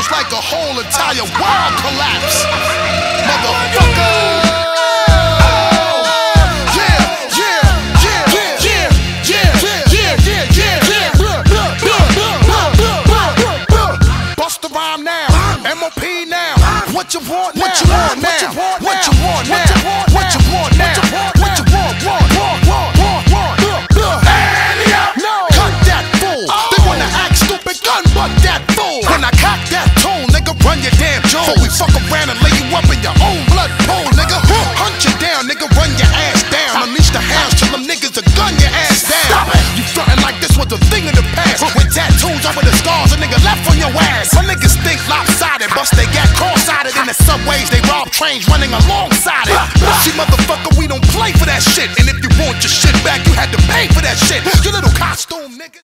feels like a whole entire world collapse. Motherfucker. What you want now? What you want now? What you want now? What you want now? What you want? No, cut that fool. They wanna act stupid, gun butt that fool. When I cock that tool, nigga, run your damn jaw. Before we fuck around and lay you up in your own blood pool, nigga. Hunt you down, nigga, run your ass down. Unleash the hounds till them niggas will gun your ass down. You frontin' like this was a thing of the past. With tattoos over the scars, a nigga left on your ass. My niggas think lopsided, bust they got cross-eyed in the subways. They rob trains running alongside it. See, motherfucker, we don't play for that shit. And if you want your shit back, you had to pay for that shit. You little costume nigga.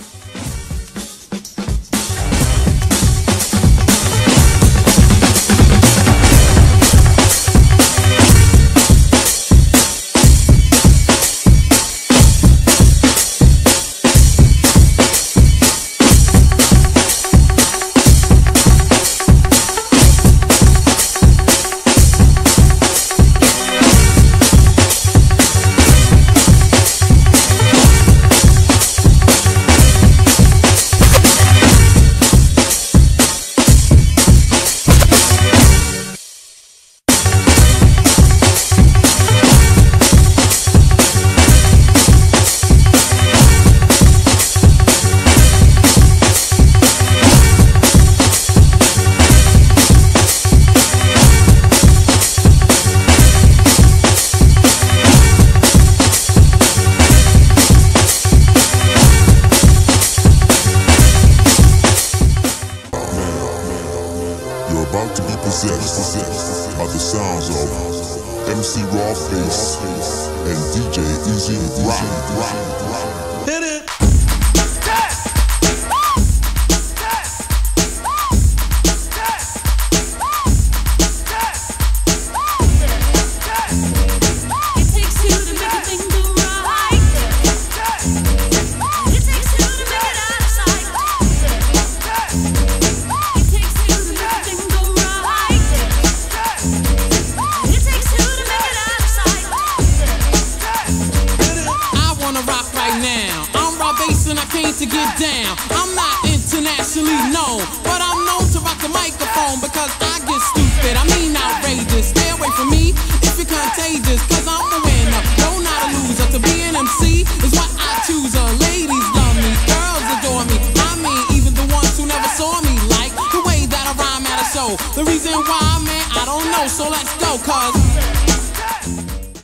About to be possessed by the sounds of MC Rawface and DJ Easy Rock. Hit it! And I came to get down. I'm not internationally known, but I'm known to rock the microphone because I get stupid, I mean outrageous. Stay away from me if you're contagious, cause I'm a winner, no not a loser. To be an MC is what I choose. Ladies love me, girls adore me. I mean even the ones who never saw me, like the way that I rhyme at a show. The reason why, man, I don't know, so let's go, cause